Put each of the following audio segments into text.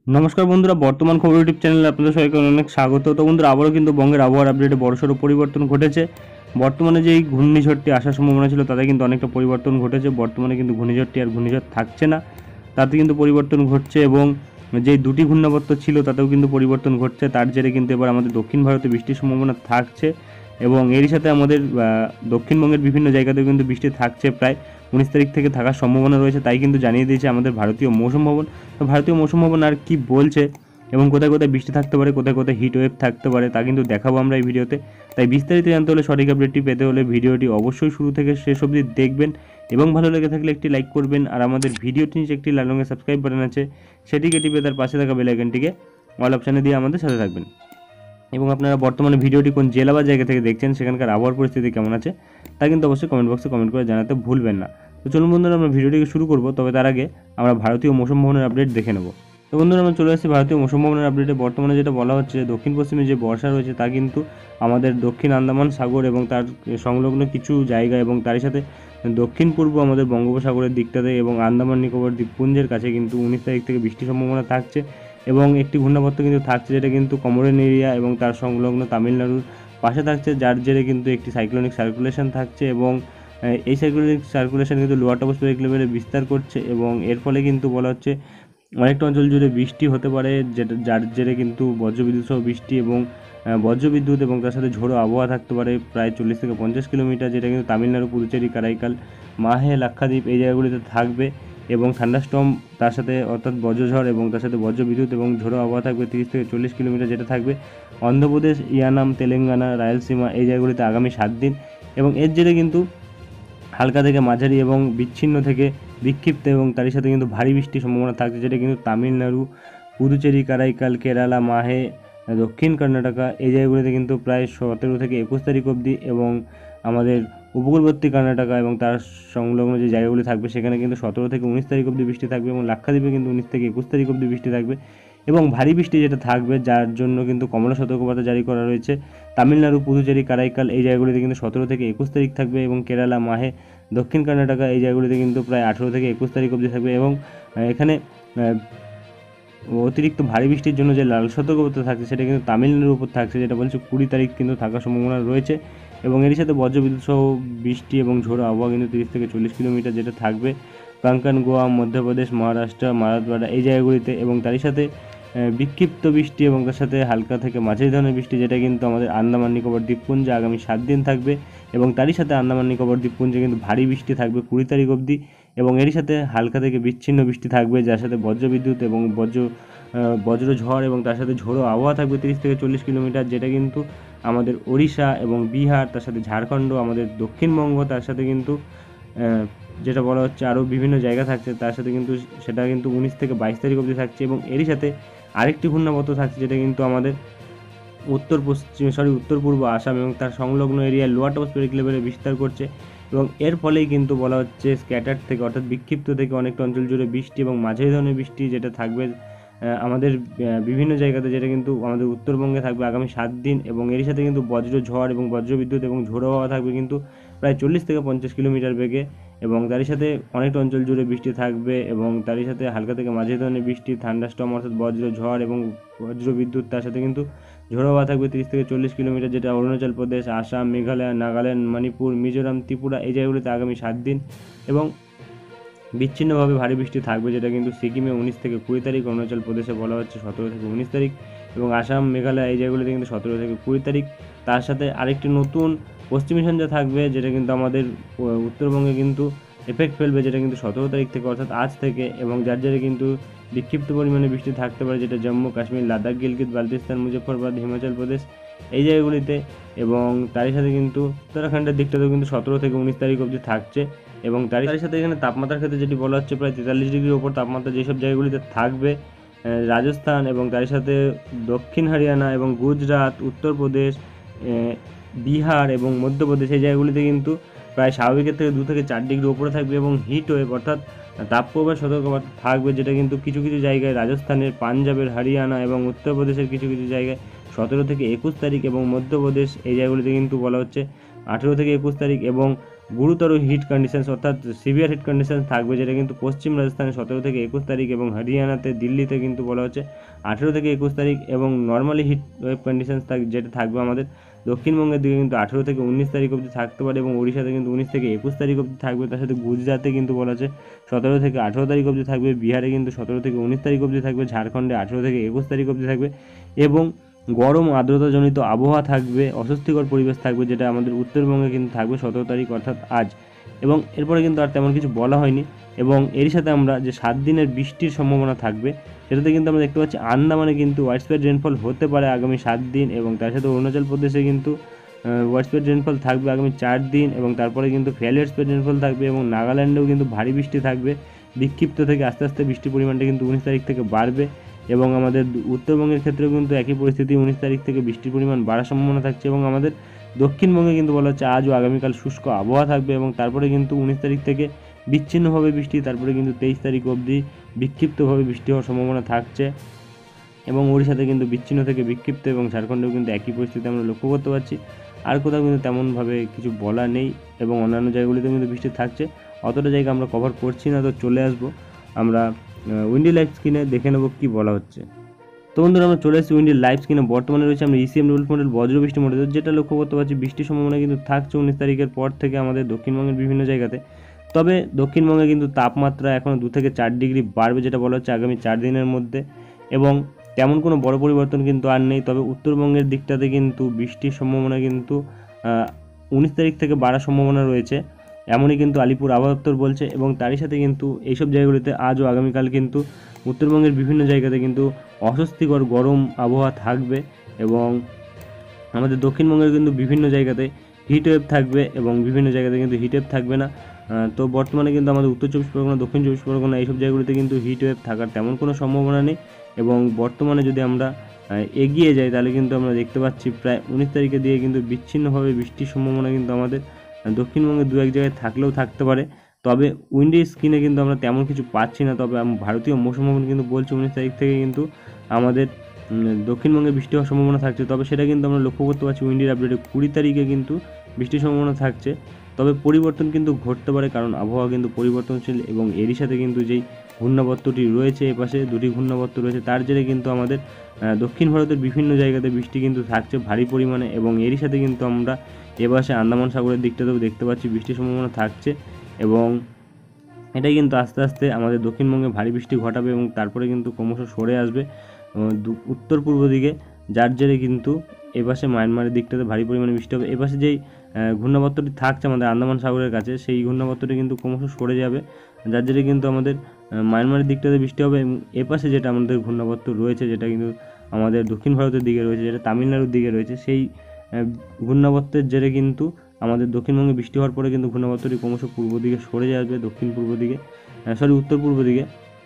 নমস্কার বন্ধুরা, বর্তমান খবর ইউটিউব চ্যানেলে আপনাদের সবাইকে অনেক স্বাগত। তো বন্ধুরা, আবারও কিন্তু বঙ্গের আবহাওয়ার আপডেটে বড়সড় পরিবর্তন ঘটেছে। বর্তমানে যেই ঘূর্ণিঝড়টি আসার সম্ভাবনা ছিল তাতে কিন্তু অনেকটা পরিবর্তন ঘটেছে। বর্তমানে কিন্তু ঘূর্ণিঝড়টি আর ঘূর্ণিঝড় থাকছে না, তাতে কিন্তু পরিবর্তন ঘটছে। এবং যেই দুটি ঘূর্ণাবর্ত ছিল তাতেও কিন্তু পরিবর্তন ঘটছে। তার জেরে কিন্তু এবার আমাদের দক্ষিণ ভারতে বৃষ্টির সম্ভাবনা থাকছে। এবং এরই সাথে আমাদের দক্ষিণবঙ্গের বিভিন্ন জায়গাতেও কিন্তু বৃষ্টি থাকছে। প্রায় 19 তারিখ থেকে থাকার সম্ভাবনা রয়েছে, তাই কিন্তু জানিয়ে দিয়েছে আমাদের ভারতীয় মৌসুম ভবন। তো ভারতীয় মৌসুম ভবন আর কি বলছে এবং কোথায় কোথায় বৃষ্টি থাকতে পারে, কোথায় কোথায় হিট ওয়েভ থাকতে পারে, তা কিন্তু দেখাবো আমরা এই ভিডিওতে। তাই বিস্তারিত জানতে হলে, সঠিক আপডেটটি পেতে হলে ভিডিওটি অবশ্যই শুরু থেকে শেষ অবধি দেখবেন এবং ভালো লেগে থাকলে একটি লাইক করবেন। আর আমাদের ভিডিওটি নিচে একটি লাল রঙের সাবস্ক্রাইব বাটন আছে, সেটিকে টিপে তার পাশে থাকা বেল আইকনটিকে অল অপশানে দিয়ে আমাদের সাথে থাকবেন। এবং আপনারা বর্তমানে ভিডিওটি কোন জেলা বা জায়গা থেকে দেখছেন, সেখানকার আবহাওয়ার পরিস্থিতি কেমন আছে তা কিন্তু অবশ্যই কমেন্ট বক্সে কমেন্ট করে জানাতে ভুলবেন না। তো চলুন বন্ধুরা, আমরা ভিডিওটিকে শুরু করব, তবে তার আগে আমরা ভারতীয় মৌসুম ভবনের আপডেট দেখে নেব। তো বন্ধুরা, আমরা চলে আসছি ভারতীয় মৌসুম ভবনের আপডেটে। বর্তমানে যেটা বলা হচ্ছে, দক্ষিণ পশ্চিমে যে বর্ষা রয়েছে তা কিন্তু আমাদের দক্ষিণ আন্দামান সাগর এবং তার সংলগ্ন কিছু জায়গা এবং তারই সাথে দক্ষিণ পূর্ব আমাদের বঙ্গোপসাগরের দিকটাতে এবং আন্দামান নিকোবর দ্বীপপুঞ্জের কাছে কিন্তু 19 তারিখ থেকে বৃষ্টির সম্ভাবনা থাকছে। এবং একটি ঘূর্ণাবর্ত কিন্তু থাকছে, যেটা কিন্তু কমোরেন এরিয়া এবং তার সংলগ্ন তামিলনাড়ুর পাশে থাকছে, যার জেরে কিন্তু একটি সাইক্লোনিক সার্কুলেশন থাকছে। এবং এই সাইক্লোনিক সার্কুলেশন কিন্তু লোয়ার ট্রপোস্ফিয়ারিক লেভেলে বিস্তার করছে এবং এর ফলে কিন্তু বলা হচ্ছে অনেকটা অঞ্চল জুড়ে বৃষ্টি হতে পারে, যেটা যার জেরে কিন্তু বজ্রবিদ্যুৎ সহ বৃষ্টি এবং বজ্রবিদ্যুৎ এবং তার সাথে ঝোড়ো আবহাওয়া থাকতে পারে প্রায় 40 থেকে 50 কিলোমিটার, যেটা কিন্তু তামিলনাড়ু, পুদুচেরি, কারাইকাল, মাহে, লাক্ষাদ্বীপ এই জায়গাগুলিতে থাকবে। এবং থান্ডারস্টর্ম তার সাথে অর্থাৎ বজ্রঝড় এবং তার সাথে বজ্রবিদ্যুৎ এবং ঝোড়ো আবহাওয়া থাকবে 30 থেকে 40 কিলোমিটার, যেটা থাকবে অন্ধ্রপ্রদেশ, ইয়ানাম, তেলেঙ্গানা, রায়লসীমা এই জায়গাগুলিতে আগামী 7 দিন। এবং এর জেরে কিন্তু হালকা থেকে মাঝারি এবং বিচ্ছিন্ন থেকে বিক্ষিপ্ত এবং তারই সাথে কিন্তু ভারী বৃষ্টির সম্ভাবনা থাকছে, যেটা কিন্তু তামিলনাড়ু, পুদুচেরি, কারাইকাল, কেরালা, মাহে, দক্ষিণ কর্ণাটকা এই জায়গাগুলিতে কিন্তু প্রায় 17 থেকে 21 তারিখ অবধি। এবং আমাদের উপকূলবর্তী কর্ণাটকা এবং তার সংলগ্ন যে জায়গাগুলি থাকবে সেখানে কিন্তু 17 থেকে 19 তারিখ অবধি বৃষ্টি থাকবে। এবং লাক্ষাদ্বীপে কিন্তু 19 থেকে 21 তারিখ অবধি বৃষ্টি থাকবে এবং ভারী বৃষ্টি যেটা থাকবে, যার জন্য কিন্তু কমলা সতর্কবার্তা জারি করা রয়েছে। তামিলনাড়ু, পুদুচেরি, কারাইকাল এই জায়গাগুলিতে কিন্তু 17 থেকে 21 তারিখ থাকবে এবং কেরালা, মাহে, দক্ষিণ কর্ণাটকা এই জায়গাগুলিতে কিন্তু প্রায় 18 থেকে 21 তারিখ অবধি থাকবে। এবং এখানে অতিরিক্ত ভারী বৃষ্টির জন্য যে লাল সতর্কবার্তা থাকছে সেটা কিন্তু তামিলনাড়ুর উপর থাকছে, যেটা বলছে 20 তারিখ কিন্তু থাকার সম্ভাবনা রয়েছে। এবং এর সাথে বজ্রবিদ্যুৎ সহ বৃষ্টি এবং ঝোড়ো আবহাওয়া কিন্তু 30 থেকে 40 কিলোমিটার, যেটা থাকবে কাঙ্কন, গোয়া, মধ্যপ্রদেশ, মহারাষ্ট্র, মারাঠওয়াড়া এই জায়গাগুলিতে। এবং তারই সাথে বিক্ষিপ্ত বৃষ্টি এবং তার সাথে হালকা থেকে মাঝারি ধরনের বৃষ্টি, যেটা কিন্তু আমাদের আন্দামান নিকোবর দ্বীপপুঞ্জে আগামী 7 দিন থাকবে। এবং তারই সাথে আন্দামান নিকোবর দ্বীপপুঞ্জে কিন্তু ভারী বৃষ্টি থাকবে 20 তারিখ অবধি। এবং এরই সাথে হালকা থেকে বিচ্ছিন্ন বৃষ্টি থাকবে, যার সাথে বজ্রবিদ্যুৎ এবং বজ্রঝড় এবং তার সাথে ঝোড়ো আবহাওয়া থাকবে 30 থেকে 40 কিলোমিটার, যেটা কিন্তু আমাদের ওড়িশা এবং বিহার, তার সাথে ঝাড়খণ্ড, আমাদের দক্ষিণবঙ্গ, তার সাথে কিন্তু যেটা বলা হচ্ছে আরও বিভিন্ন জায়গা থাকছে, তার সাথে কিন্তু সেটা কিন্তু 19 থেকে 22 তারিখ অবধি থাকছে। এবং এরই সাথে আরেকটি ঘূর্ণাবর্ত থাকছে, যেটা কিন্তু আমাদের উত্তর পূর্ব আসাম এবং তার সংলগ্ন এরিয়ায় লোয়ার ট্রপোস্ফিয়ারিক লেভেলে বিস্তার করছে। এবং এর ফলেই কিন্তু বলা হচ্ছে স্ক্যাটার থেকে অর্থাৎ বিক্ষিপ্ত থেকে অনেকটা অঞ্চল জুড়ে বৃষ্টি এবং মাঝারি ধরনের বৃষ্টি যেটা থাকবে আমাদের বিভিন্ন জায়গাতে, যেটা কিন্তু আমাদের উত্তরবঙ্গে থাকবে আগামী 7 দিন। এবং এরই সাথে কিন্তু বজ্রঝড় এবং বজ্রবিদ্যুৎ এবং ঝোড়ো হাওয়া থাকবে কিন্তু প্রায় 40 থেকে 50 কিলোমিটার বেগে। এবং তারই সাথে অনেকটা অঞ্চল জুড়ে বৃষ্টি থাকবে এবং তারই সাথে হালকা থেকে মাঝারি ধরনের বৃষ্টি, থান্ডারস্টর্ম অর্থাৎ বজ্রঝড় এবং বজ্রবিদ্যুৎ, তার সাথে কিন্তু ঝোড়ো হাওয়া থাকবে 30 থেকে 40 কিলোমিটার, যেটা অরুণাচল প্রদেশ, আসাম, মেঘালয়, নাগাল্যান্ড, মণিপুর, মিজোরাম, ত্রিপুরা এই জায়গাগুলিতে আগামী 7 দিন। এবং বিচ্ছিন্নভাবে ভারী বৃষ্টি থাকবে, যেটা কিন্তু সিকিমে 19 থেকে 20 তারিখ, অরুণাচল প্রদেশে বলা হচ্ছে 17 থেকে 19 তারিখ এবং আসাম, মেঘালয় এই জায়গাগুলিতে কিন্তু 17 থেকে 20 তারিখ। তার সাথে আরেকটি নতুন পশ্চিমী ঝঞ্ঝা থাকবে, যেটা কিন্তু আমাদের উত্তরবঙ্গে কিন্তু এফেক্ট ফেলবে, যেটা কিন্তু 17 তারিখ থেকে অর্থাৎ আজ থেকে। এবং যার জেরে কিন্তু বিক্ষিপ্ত পরিমাণে বৃষ্টি থাকতে পারে, যেটা জম্মু, কাশ্মীর, লাদাখ, গিলগিত, বালতিস্তান, মুজফ্ফরবাদ, হিমাচল প্রদেশ এই জায়গাগুলিতে। এবং তারই সাথে কিন্তু উত্তরাখণ্ডের দিকটাতেও কিন্তু 17 থেকে 19 তারিখ অবধি থাকছে। এবং তারই সাথে এখানে তাপমাত্রার ক্ষেত্রে যেটি বলা হচ্ছে, প্রায় 43 ডিগ্রির ওপর তাপমাত্রা যেসব জায়গাগুলিতে থাকবে, রাজস্থান এবং তারই সাথে দক্ষিণ হরিয়ানা এবং গুজরাট, উত্তরপ্রদেশ, বিহার এবং মধ্যপ্রদেশ এই জায়গাগুলিতে কিন্তু প্রায় স্বাভাবিকের থেকে 2 থেকে 4 ডিগ্রি ওপরে থাকবে। এবং হিট ওয়েভ অর্থাৎ তাপপ্রবাহ সতর্কবার্তা থাকবে, যেটা কিন্তু কিছু কিছু জায়গায় রাজস্থানের, পাঞ্জাবের, হরিয়ানা এবং উত্তরপ্রদেশের কিছু কিছু জায়গায় 17 থেকে 21 তারিখ এবং মধ্যপ্রদেশ এই জায়গাগুলিতে কিন্তু বলা হচ্ছে 18 থেকে 21 তারিখ। এবং গুরুতর হিট কন্ডিশনস অর্থাৎ সিভিয়ার হিট কন্ডিশনস থাকবে, যেটা কিন্তু পশ্চিম রাজস্থানে 17 থেকে 21 তারিখ এবং হরিয়ানাতে দিল্লিতে কিন্তু বলা হচ্ছে 18 থেকে 21 তারিখ, এবং নর্মালি হিট ওয়েভ কন্ডিশনস যেটা থাকবে আমাদের দক্ষিণবঙ্গের দিকে কিন্তু 18 থেকে 19 তারিখ অবধি থাকতে পারে, এবং ওড়িশাতে কিন্তু 19 থেকে 21 তারিখ অবধি থাকবে। তার সাথে গুজরাটে কিন্তু বলা হচ্ছে 17 থেকে 18 তারিখ অবধি থাকবে, বিহারে কিন্তু 17 থেকে 19 তারিখ অবধি থাকবে, ঝাড়খণ্ডে 18 থেকে 21 তারিখ অবধি থাকবে, এবং গরম আর্দ্রতাজনিত আবহাওয়া থাকবে, অস্বস্তিকর পরিবেশ থাকবে, যেটা আমাদের উত্তরবঙ্গে কিন্তু থাকবে 17 তারিখ অর্থাৎ আজ। এবং এরপরে কিন্তু আর তেমন কিছু বলা হয়নি, এবং এরই সাথে আমরা যে 7 দিনের বৃষ্টির সম্ভাবনা থাকবে সেটাতে কিন্তু আমরা দেখতে পাচ্ছি আন্দামানে কিন্তু ওয়াইডস্প্রেড রেনফল হতে পারে আগামী 7 দিন, এবং তার সাথে অরুণাচল প্রদেশে কিন্তু ওয়াইডস্প্রেড রেনফল থাকবে আগামী 4 দিন, এবং তারপরে কিন্তু ফেয়ারলি ওয়াইডস্প্রেড রেনফল থাকবে, এবং নাগাল্যান্ডেও কিন্তু ভারী বৃষ্টি থাকবে, বিক্ষিপ্ত থেকে আস্তে আস্তে বৃষ্টির পরিমাণটা কিন্তু 19 তারিখ থেকে বাড়বে। এবং আমাদের উত্তরবঙ্গের ক্ষেত্রেও কিন্তু একই পরিস্থিতি, 19 তারিখ থেকে বৃষ্টির পরিমাণ বাড়ার সম্ভাবনা থাকছে, এবং আমাদের দক্ষিণবঙ্গে কিন্তু বলা হচ্ছে আজ ও আগামীকাল শুষ্ক আবহাওয়া থাকবে, এবং তারপরে কিন্তু 19 তারিখ থেকে বিচ্ছিন্নভাবে বৃষ্টি, তারপরে কিন্তু 23 তারিখ অবধি বিক্ষিপ্তভাবে বৃষ্টি হওয়ার সম্ভাবনা থাকছে, এবং ওড়িশাতে কিন্তু বিচ্ছিন্ন থেকে বিক্ষিপ্ত, এবং ঝাড়খণ্ডেও কিন্তু একই পরিস্থিতি আমরা লক্ষ্য করতে পারছি। আর কোথাও কিন্তু তেমনভাবে কিছু বলা নেই, এবং অন্যান্য জায়গাগুলিতেও কিন্তু বৃষ্টি থাকছে, অতটা জায়গা আমরা কভার করছি না। তো চলে আসবো আমরা উইন্ডি লাইভ স্ক্রিনে, দেখে নেবো কী বলা হচ্ছে। তো বন্ধুরা আমরা চলে এসেছি উইন্ডি লাইভ স্ক্রিনে। বর্তমানে রয়েছে আমরা ইসিএম ডেভেলপ মডেল বজ্রবৃষ্টি মডেল, যেটা লক্ষ্য করতে পারছি বৃষ্টির সম্ভাবনা কিন্তু থাকছে 19 তারিখের পর থেকে আমাদের দক্ষিণবঙ্গের বিভিন্ন জায়গাতে। তবে দক্ষিণবঙ্গে কিন্তু তাপমাত্রা এখনও 2 থেকে 4 ডিগ্রি বাড়বে, যেটা বলা হচ্ছে আগামী 4 দিনের মধ্যে, এবং তেমন কোনো বড় পরিবর্তন কিন্তু আর নেই। তবে উত্তরবঙ্গের দিকটাতে কিন্তু বৃষ্টির সম্ভাবনা কিন্তু 19 তারিখ থেকে বাড়ার সম্ভাবনা রয়েছে, এমনই কিন্তু আলিপুর আবহাওয়া দপ্তর বলছে। এবং তারই সাথে কিন্তু এইসব জায়গাগুলিতে আজ ও আগামীকাল কিন্তু উত্তরবঙ্গের বিভিন্ন জায়গাতে কিন্তু অস্বস্তিকর গরম আবহাওয়া থাকবে, এবং আমাদের দক্ষিণবঙ্গের কিন্তু বিভিন্ন জায়গাতে হিট ওয়েভ থাকবে, এবং বিভিন্ন জায়গাতে কিন্তু হিট ওয়েভ থাকবে না। তো বর্তমানে কিন্তু আমাদের উত্তর 24 পরগনা, দক্ষিণ 24 পরগনা এইসব জায়গাগুলিতে কিন্তু হিট ওয়েভ থাকার তেমন কোনো সম্ভাবনা নেই। এবং বর্তমানে যদি আমরা এগিয়ে যাই তাহলে কিন্তু আমরা দেখতে পাচ্ছি প্রায় 19 তারিখে দিয়ে কিন্তু বিচ্ছিন্নভাবে বৃষ্টির সম্ভাবনা কিন্তু আমাদের দক্ষিণবঙ্গে দু এক জায়গায় থাকলেও থাকতে পারে। তবে উইন্ডি স্ক্রিনে কিন্তু আমরা তেমন কিছু পাচ্ছি না। তবে ভারতীয় মৌসুম ভবন কিন্তু বলছে 19 তারিখ থেকে কিন্তু আমাদের দক্ষিণবঙ্গে বৃষ্টি হওয়ার সম্ভাবনা থাকছে। তবে সেটা কিন্তু আমরা লক্ষ্য করতে পারছি উইন্ডির আপডেটে 20 তারিখে কিন্তু বৃষ্টির সম্ভাবনা থাকছে। তবে পরিবর্তন কিন্তু ঘটতে পারে, কারণ আবহাওয়া কিন্তু পরিবর্তনশীল, এবং এরই সাথে কিন্তু যেই ঘূর্ণাবর্তটি রয়েছে, এপাশে দুটি ঘূর্ণাবর্ত রয়েছে, তার জেরে কিন্তু আমাদের দক্ষিণ ভারতের বিভিন্ন জায়গাতে বৃষ্টি কিন্তু থাকছে ভারী পরিমাণে, এবং এরই সাথে কিন্তু আমরা এপাশে আন্দামান সাগরের দিকটাতেও দেখতে পাচ্ছি বৃষ্টির সম্ভাবনা থাকছে, এবং এটাই কিন্তু আস্তে আস্তে আমাদের দক্ষিণবঙ্গে ভারী বৃষ্টি ঘটাবে, এবং তারপরে কিন্তু ক্রমশ সরে আসবে উত্তর পূর্ব দিকে, যার জেরে কিন্তু এপাশে মায়ানমারের দিকটাতে ভারী পরিমাণে বৃষ্টি হবে। এপাশে যেই ঘূর্ণাবর্তটি থাকছে আমাদের আন্দামান সাগরের কাছে, সেই ঘূর্ণাবর্তটি কিন্তু ক্রমশ সরে যাবে, যার জেরে কিন্তু আমাদের মায়ানমারের দিকটাতে বৃষ্টি হবে। এবং এপাশে যেটা আমাদের ঘূর্ণাবর্ত রয়েছে, যেটা কিন্তু আমাদের দক্ষিণ ভারতের দিকে রয়েছে, যেটা তামিলনাড়ুর দিকে রয়েছে, সেই ঘূর্ণাবর্তের জেরে কিন্তু আমাদের দক্ষিণবঙ্গে বৃষ্টি হওয়ার পরে কিন্তু ঘূর্ণাবর্তটি ক্রমশ পূর্ব দিকে সরে যাবে, দক্ষিণ পূর্ব দিকে, উত্তর পূর্ব দিকে।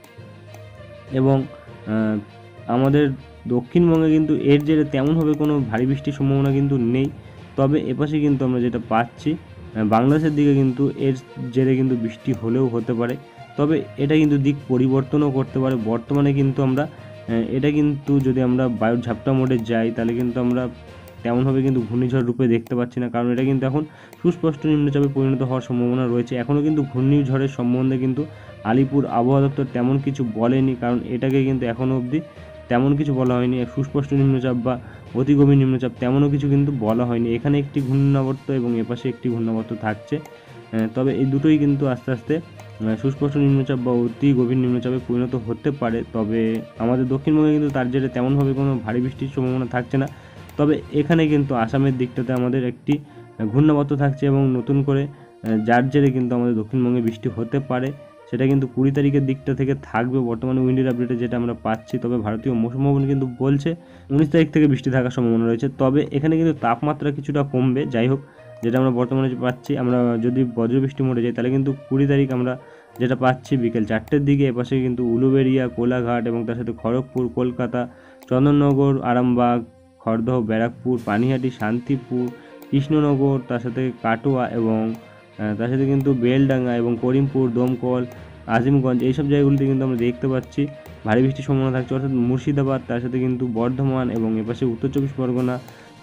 এবং আমাদের দক্ষিণবঙ্গে কিন্তু এর জেরে তেমনভাবে কোনো ভারী বৃষ্টির সম্ভাবনা কিন্তু নেই। তবে এপাশে কিন্তু আমরা যেটা পাচ্ছি বাংলাদেশের দিকে কিন্তু এর জেরে কিন্তু বৃষ্টি হলেও হতে পারে, তবে এটা কিন্তু দিক পরিবর্তনও করতে পারে। বর্তমানে কিন্তু আমরা এটা কিন্তু যদি আমরা বায়ুর ঝাপটা মোডে যাই তাহলে কিন্তু আমরা তেমনভাবে কিন্তু ঘূর্ণিঝড় রূপে দেখতে পাচ্ছি না, কারণ এটা কিন্তু এখন সুস্পষ্ট নিম্নচাপে পরিণত হওয়ার সম্ভাবনা রয়েছে। এখনও কিন্তু ঘূর্ণিঝড়ের সম্বন্ধে কিন্তু আলিপুর আবহাওয়া দপ্তর তেমন কিছু বলেনি, কারণ এটাকে কিন্তু এখনও অবধি তেমন কিছু বলা হয়নি। সুস্পষ্ট নিম্নচাপ বা অতি গভীর নিম্নচাপ তেমনও কিছু কিন্তু বলা হয়নি। এখানে একটি ঘূর্ণাবর্ত এবং এপাশে একটি ঘূর্ণাবর্ত থাকছে, তবে এই দুটোই কিন্তু আস্তে আস্তে সুস্পষ্ট নিম্নচাপ বা অতি গভীর নিম্নচাপে পরিণত হতে পারে। তবে আমাদের দক্ষিণবঙ্গে কিন্তু তার জেরে তেমনভাবে কোনো ভারী বৃষ্টির সম্ভাবনা থাকছে না। তবে এখানে কিন্তু আসামের দিকটাতে আমাদের একটি ঘূর্ণাবর্ত থাকছে, এবং নতুন করে যার জেরে কিন্তু আমাদের দক্ষিণবঙ্গে বৃষ্টি হতে পারে, সেটা কিন্তু 20 তারিখের দিকটা থেকে থাকবে বর্তমানে উইন্ডির আপডেটে যেটা আমরা পাচ্ছি। তবে ভারতীয় মৌসুম ভবন কিন্তু বলছে 19 তারিখ থেকে বৃষ্টি থাকার সম্ভাবনা রয়েছে। তবে এখানে কিন্তু তাপমাত্রা কিছুটা কমবে। যাই হোক, যেটা আমরা বর্তমানে পাচ্ছি, আমরা যদি বজ্রবৃষ্টি মোডে যাই তাহলে কিন্তু 20 তারিখ আমরা যেটা পাচ্ছি বিকেল 4টের দিকে এপাশে কিন্তু উলুবেড়িয়া, কোলাঘাট এবং তার সাথে খড়গপুর, কলকাতা, চন্দননগর, আরামবাগ, খড়দহ, ব্যারাকপুর, পানিহাটি, শান্তিপুর, কৃষ্ণনগর, তার সাথে কাটোয়া এবং তার সাথে কিন্তু বেলডাঙ্গা এবং করিমপুর, দমকল, আজিমগঞ্জ এইসব জায়গাগুলিতে কিন্তু আমরা দেখতে পাচ্ছি ভারী বৃষ্টির সম্ভাবনা থাকছে, অর্থাৎ মুর্শিদাবাদ, তার সাথে কিন্তু বর্ধমান এবং এপাশে উত্তর 24 পরগনা,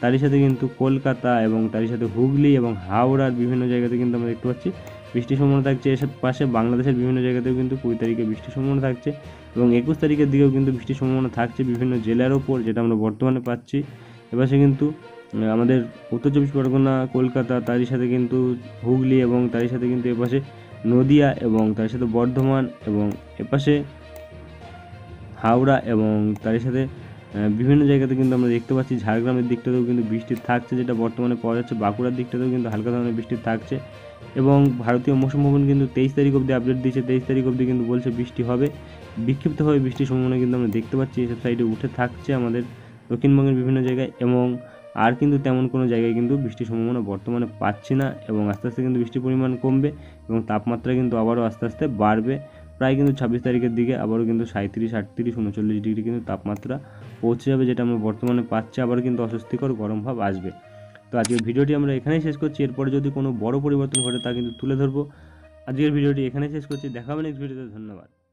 তারই সাথে কিন্তু কলকাতা এবং তারই সাথে হুগলি এবং হাওড়ার বিভিন্ন জায়গাতে কিন্তু আমরা দেখতে পাচ্ছি বৃষ্টির সম্ভাবনা থাকছে। এর পাশে বাংলাদেশের বিভিন্ন জায়গাতেও কিন্তু 20 তারিখে বৃষ্টির সম্ভাবনা থাকছে এবং 21 তারিখের দিকেও কিন্তু বৃষ্টির সম্ভাবনা থাকছে বিভিন্ন জেলার ওপর, যেটা আমরা বর্তমানে পাচ্ছি। এপাশে কিন্তু আমাদের উত্তর চব্বিশ পরগনা, কলকাতা, তারই সাথে কিন্তু হুগলি এবং তারই সাথে কিন্তু এপাশে নদিয়া এবং তার সাথে বর্ধমান এবং এপাশে হাওড়া এবং তারই সাথে বিভিন্ন জায়গাতে কিন্তু আমরা দেখতে পাচ্ছি ঝাড়গ্রামের দিকটাতেও কিন্তু বৃষ্টি থাকছে, যেটা বর্তমানে পাওয়া যাচ্ছে। বাঁকুড়ার দিকটাতেও কিন্তু হালকা ধরনের বৃষ্টি থাকছে এবং ভারতীয় মৌসুম ভবন কিন্তু 23 তারিখ অবধি আপডেট দিয়েছে। 23 তারিখ অবধি কিন্তু বলছে বৃষ্টি হবে, বিক্ষিপ্তভাবে বৃষ্টির সম্ভাবনা কিন্তু আমরা দেখতে পাচ্ছি এসব সাইডে উঠে থাকছে আমাদের দক্ষিণবঙ্গের বিভিন্ন জায়গায়, এবং আর কিন্তু তেমন কোনো জায়গায় কিন্তু বৃষ্টির সম্ভাবনা বর্তমানে পাচ্ছি না এবং আস্তে আস্তে কিন্তু বৃষ্টির পরিমাণ কমবে এবং তাপমাত্রা কিন্তু আবারও আস্তে আস্তে বাড়বে। প্রায় কিন্তু 26 তারিখের দিকে আবারও কিন্তু 37, 38, 39 ডিগ্রি কিন্তু তাপমাত্রা পৌঁছে যাবে, যেটা আমরা বর্তমানে পাচ্ছি। আবার কিন্তু অস্বস্তিকর গরম ভাব আসবে। তো আজকের ভিডিওটি আমরা এখানেই শেষ করছি। এরপরে যদি কোনো বড় পরিবর্তন ঘটে তা কিন্তু তুলে ধরবো। আজকের ভিডিওটি এখানেই শেষ করছি। দেখা হবে নেক্সট ভিডিওতে। ধন্যবাদ।